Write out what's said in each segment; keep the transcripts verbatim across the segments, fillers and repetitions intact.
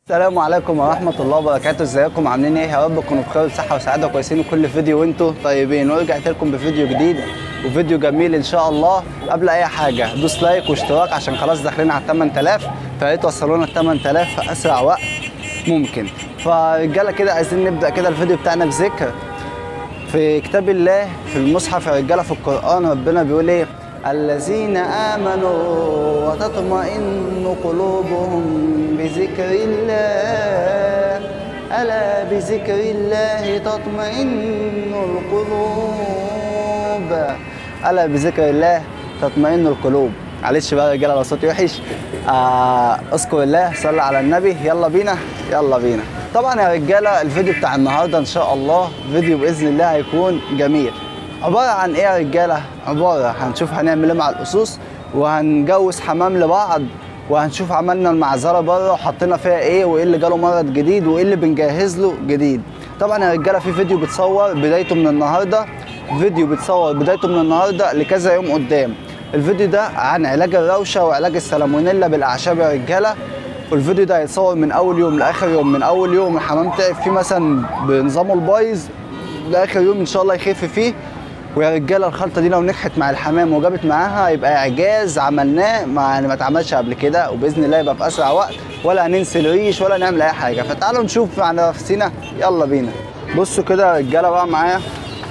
السلام عليكم ورحمة الله وبركاته. ازيكم عاملين ايه؟ يا رب تكونوا بخير وصحة وسعادة كويسين وكل فيديو وانتوا طيبين، ورجعت لكم بفيديو جديد وفيديو جميل ان شاء الله. قبل اي حاجة دوس لايك واشتراك عشان خلاص داخلين على ثمانية آلاف، فيا ريت توصلونا ل ثمانية آلاف في اسرع وقت ممكن. فرجالة كده عايزين نبدأ كده الفيديو بتاعنا بذكر في كتاب الله في المصحف. يا رجالة في القرآن ربنا بيقول ايه؟ الذين آمنوا وتطمئن قلوبهم بذكر الله، ألا بذكر الله تطمئن القلوب، ألا بذكر الله تطمئن القلوب. معلش بقى يا رجاله لو صوتي وحش، آه اذكر الله، صلي على النبي، يلا بينا يلا بينا. طبعا يا رجاله الفيديو بتاع النهارده ان شاء الله فيديو باذن الله هيكون جميل. عباره عن ايه يا رجاله؟ عباره هنشوف هنعمل ايه مع الاسوس، وهنجوز حمام لبعض، وهنشوف عملنا المعذره بره وحطينا فيها ايه، وايه اللي جاله مرض جديد، وايه اللي بنجهز له جديد. طبعا يا رجاله في فيديو بتصور بدايته من النهارده، فيديو بتصور بدايته من النهارده لكذا يوم قدام. الفيديو ده عن علاج الروشه وعلاج السالمونيلا بالاعشاب يا رجاله، والفيديو ده هيتصور من اول يوم لاخر يوم. من اول يوم الحمام تعب فيه مثلا بنظامه البايظ لاخر يوم ان شاء الله يخف فيه. ويا رجاله الخلطه دي لو نجحت مع الحمام وجابت معاها يبقى اعجاز عملناه ما يعني ما اتعملش قبل كده، وباذن الله يبقى في اسرع وقت، ولا هننسى الريش ولا نعمل اي حاجه. فتعالوا نشوف على نفسنا، يلا بينا. بصوا كده يا رجاله بقى معايا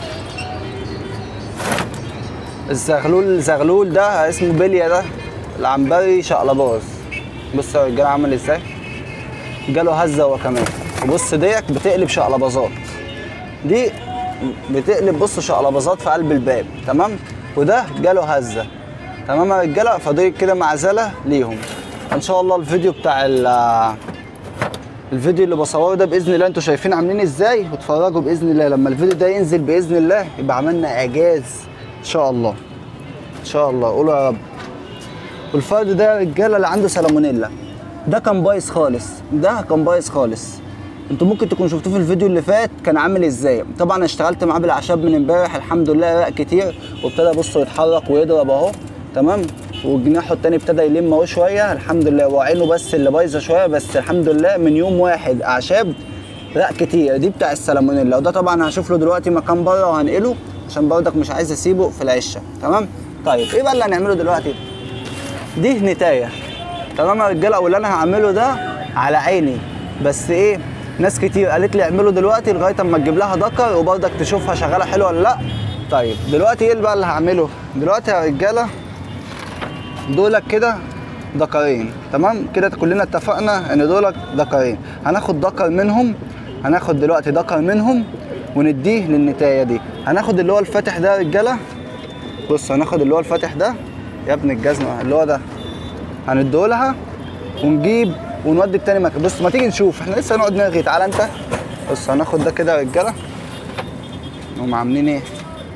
الزغلول. الزغلول ده اسمه بليا، ده العنبري شقلباز. بصوا يا رجاله عامل ازاي، جاله هزه هو كمان. وبص ديك بتقلب شقلباظات، دي بتقلب بص شقلباظات في قلب الباب، تمام. وده جاله هزه، تمام يا رجاله. فدي كده معزله ليهم ان شاء الله. الفيديو بتاع الفيديو اللي بصوره ده باذن الله انتوا شايفين عاملين ازاي، واتفرجوا باذن الله لما الفيديو ده ينزل باذن الله يبقى عملنا اعجاز ان شاء الله ان شاء الله. قولوا يا رب. والفرد ده يا رجاله اللي عنده سالمونيلا ده كان بايظ خالص، ده كان بايظ خالص. انتوا ممكن تكونوا شفتوه في الفيديو اللي فات كان عامل ازاي. طبعا اشتغلت معاه بالاعشاب من امبارح، الحمد لله رق كتير وابتدى بصوا يتحرك ويضرب اهو، تمام. وجناحه التاني ابتدى يلم اهو شويه الحمد لله، وعينه بس اللي بايظه شويه، بس الحمد لله من يوم واحد اعشاب رق كتير. دي بتاع السالمونيلا. وده طبعا هشوف له دلوقتي مكان بره وهنقله عشان برضك مش عايز اسيبه في العشه، تمام. طيب ايه بقى اللي هنعمله دلوقتي؟ دي نتايه، تمام يا رجاله. واللي انا هعمله ده على عيني، بس ايه ناس كتير قالت لي اعمله دلوقتي لغايه اما تجيب لها دكر وبرضك تشوفها شغاله حلوه ولا لا. طيب دلوقتي ايه بقى اللي هعمله دلوقتي يا رجاله؟ دولك كده دكرين، تمام كده كلنا اتفقنا ان دولك دكرين. هناخد دكر منهم، هناخد دلوقتي دكر منهم ونديه للنتايه دي. هناخد اللي هو الفاتح ده يا رجاله، بص هناخد اللي هو الفاتح ده يا ابن الجزمه، اللي هو ده هنديهولها ونجيب ونودي التاني مكان. بص ما تيجي نشوف، احنا لسه هنقعد نرغي، تعالى انت. بص هناخد ده كده يا رجاله، هم عاملين ايه،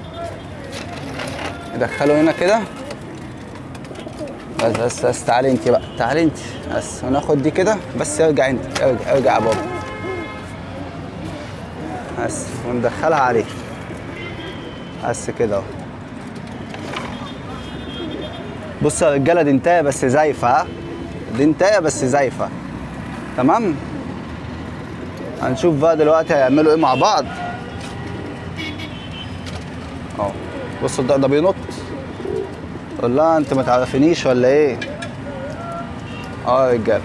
ندخله هنا كده بس بس بس. تعالي انت بقى، تعالي انت بس. وناخد دي كده بس. ارجع انت، ارجع ارجع يا بابا بس، وندخلها عليه بس كده اهو. بص يا رجاله دي انتايه بس زايفه، ها دي انتايه بس زايفه، تمام. هنشوف بقى دلوقتي هيعملوا ايه مع بعض اهو. بصوا ده, ده بينط، قول لها انت ما تعرفينيش ولا ايه؟ اه يا رجاله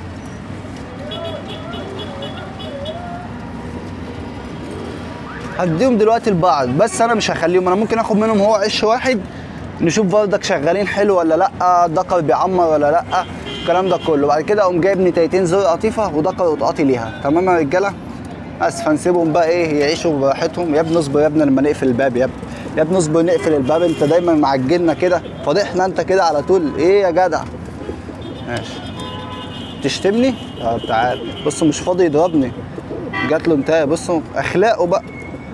هديهم دلوقتي لبعض، بس انا مش هخليهم، انا ممكن اخد منهم هو عش واحد نشوف برضك شغالين حلو ولا لا، الدكر بيعمر ولا لا، الكلام ده كله. بعد كده اقوم جايب نتايتين زر قطيفه ودكر قطقاطي ليها، تمام يا رجاله. بس فنسيبهم بقى ايه يعيشوا براحتهم. يا ابني اصبر يا ابني لما نقفل الباب، يا ابني يا ابني اصبر نقفل الباب، انت دايما معجلنا كده، فضحنا انت كده على طول، ايه يا جدع؟ ماشي تشتمني؟ طب تعال بص مش فاضي يضربني، جات له انتهى. بصوا اخلاقه بقى.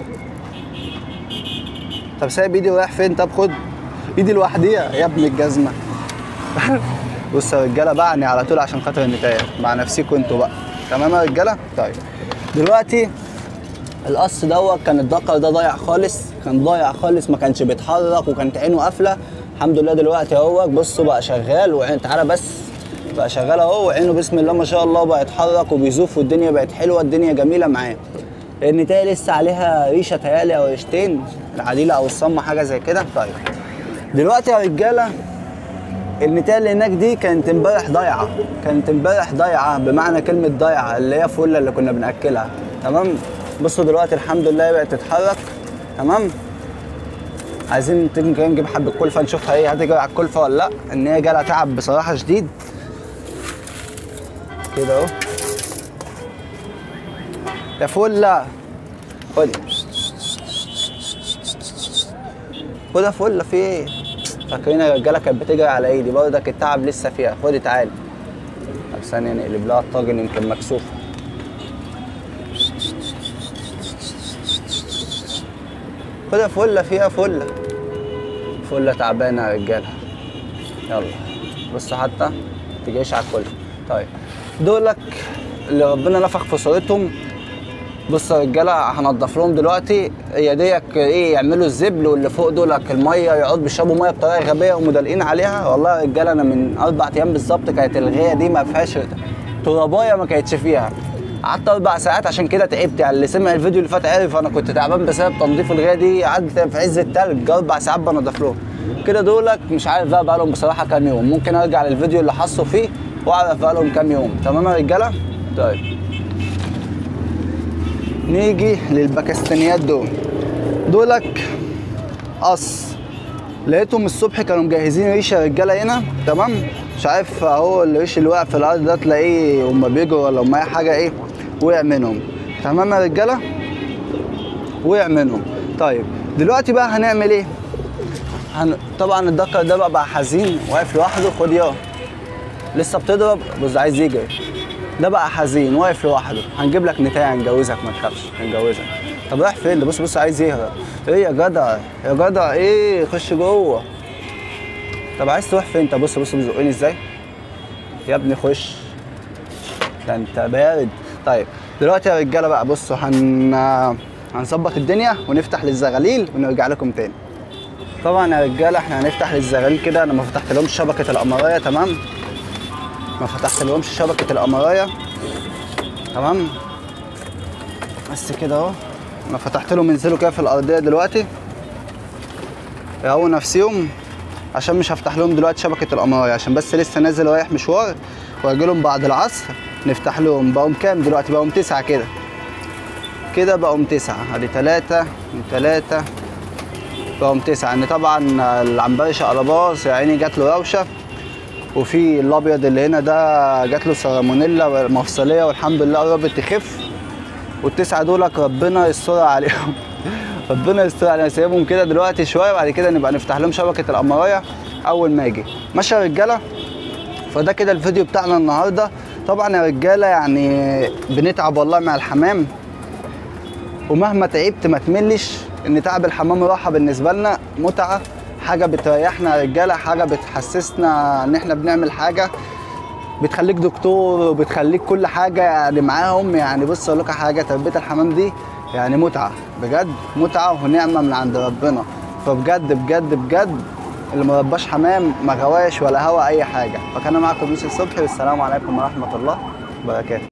طب سايب ايدي ورايح فين؟ طب خد ايدي لوحديها يا ابن الجزمه. بص يا رجاله بعني على طول عشان خاطر النتايه، مع نفسيكوا انتوا بقى، تمام يا رجاله. طيب دلوقتي القص دوت كان الدكر ده ضايع خالص، كان ضايع خالص ما كانش بيتحرك وكانت عينه قافله. الحمد لله دلوقتي اهوت بصوا بقى شغال. وعين تعالى بس بقى شغال اهو، وعينه بسم الله ما شاء الله بقى يتحرك وبيزوف، والدنيا بقت حلوه، الدنيا جميله معاه. لان تاني لسه عليها ريشه تهيألي او ريشتين، العديله او الصمه حاجه زي كده. طيب دلوقتي يا رجاله النتايه اللي هناك دي كانت امبارح ضايعه، كانت امبارح ضايعه بمعنى كلمه ضايعه، اللي هي فله اللي كنا بناكلها. تمام. بصوا دلوقتي الحمد لله بقت تتحرك. تمام. عايزين تيجي كده نجيب حبه كلفه نشوفها ايه هتيجي على الكلفه ولا لا، ان هي جالها تعب بصراحه شديد كده اهو. يا فله خدي خدها فله، في ايه؟ فاكرين يا رجاله كانت بتجري على ايدي برضك، التعب لسه فيها. خدي تعالي. طب ثانيه نقلب لها الطاجن يمكن مكسوفه. خدها فله، فيها فله، فله تعبانه يا رجاله. يلا بصوا حتى متجيش على الكل. طيب دولك اللي ربنا نفخ في صورتهم. بصوا يا رجاله هنضف لهم دلوقتي. هي ديك ايه، يعملوا الزبل، واللي فوق دولك الميه يقعدوا بيشربوا ميه بطريقه غبيه ومدلقين عليها. والله يا رجاله انا من اربع ايام بالظبط كانت الغيه دي ما فيهاش ترابايه ما كانتش فيها. قعدت اربع ساعات عشان كده تعبت. يعني اللي سمع الفيديو اللي فات عرف انا كنت تعبان بسبب تنظيف الغيه دي. قعدت في عز التلج اربع ساعات بنضف لهم كده. دولك مش عارف بقى بقالهم بصراحه كام يوم، ممكن ارجع للفيديو اللي حصوا فيه واعرف بقالهم كام يوم. تمام يا رجاله. طيب نيجي للباكستانيات دول. دولك قص، لقيتهم الصبح كانوا مجهزين ريشه يا رجاله هنا. تمام. مش عارف اهو الريش اللي وقع في الارض ده تلاقيه هما بيجروا ولا هما اي حاجه ايه وقع منهم. تمام يا رجاله، وقع منهم. طيب دلوقتي بقى هنعمل ايه؟ هن... طبعا الدكر ده بقى, بقى حزين واقف لوحده. خد يا لسه بتضرب، بص عايز يجري. ده بقى حزين واقف لوحده. هنجيب لك نتايه هنجوزك ما تخافش هنجوزك. طب رايح فين ده؟ بص بص عايز يهرب. ايه يا جدع يا جدع ايه، خش جوه. طب عايز تروح فين انت؟ بص بص بيزقني ازاي يا ابني، خش ده انت بارد. طيب دلوقتي يا رجاله بقى بصوا هن هنظبط الدنيا ونفتح للزغاليل ونرجع لكم تاني. طبعا يا رجاله احنا هنفتح للزغاليل كده. انا ما فتحت لهمش شبكه القمرايه. تمام. ما فتحت لهمش شبكه القمرايه. تمام. بس كده اهو. انا فتحت لهم ينزلوا كده في الارضيه دلوقتي يهووا نفسيهم، عشان مش هفتح لهم دلوقتي شبكه القمرايه عشان بس لسه نازل رايح مشوار، واجي لهم بعد العصر نفتح لهم. بقوا كام دلوقتي؟ بقوا تسعه كده كده بقوا تسعه. ادي ثلاثه ثلاثه بقوا تسعه. ان طبعا العنبري شقلباص يا عيني جات له روشه، وفي الابيض اللي هنا ده جات له سالمونيلا مفصليه والحمد لله قربت تخف. والتسعه دولك ربنا يستر عليهم ربنا يستر عليهم. سايبهم كده دلوقتي شويه، بعد كده نبقى نفتح لهم شبكه القمرايه اول ما اجي. ماشي يا رجاله. فده كده الفيديو بتاعنا النهارده. طبعا يا رجاله يعني بنتعب والله مع الحمام، ومهما تعبت ما تملش. ان تعب الحمام راحه بالنسبه لنا، متعه، حاجه بتريحنا يا رجاله، حاجه بتحسسنا ان احنا بنعمل حاجه، بتخليك دكتور وبتخليك كل حاجه يعني معاهم. يعني بص اقول لك حاجه، تربيه الحمام دي يعني متعه بجد، متعه ونعمه من عند ربنا. فبجد بجد بجد اللي ما رباش حمام ما غواش ولا هوا اي حاجه. فكان معكم يوسف صبحي، والسلام عليكم ورحمه الله وبركاته.